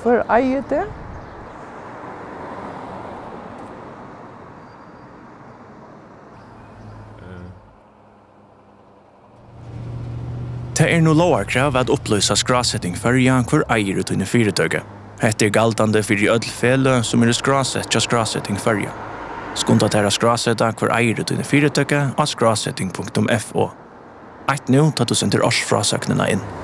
Hvør eier det? Det nu lovarkrav at upplysa Skráseting Føroya Hvør eigur ut under fyrirtøyge. Hette galdande fyrir öll fele som skrasett til Skráseting Føroya. Skunda tæra skrasetta Hvør eigur ut under fyrirtøyge av skráseting.fo. Eit nu tar du sender årsfrasøknina inn.